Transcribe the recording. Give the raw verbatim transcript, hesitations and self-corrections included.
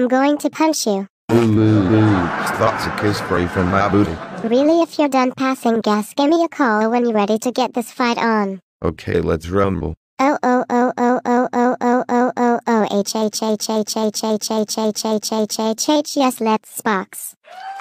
I'm going to punch you. Ooh, ooh, ooh. That's a kiss spray from my booty. Really, if you're done passing gas, give me a call when you're ready to get this fight on. Okay, let's rumble. Oh oh oh oh oh oh oh oh oh oh H H H H H H H H H H H H H H yes, let's box.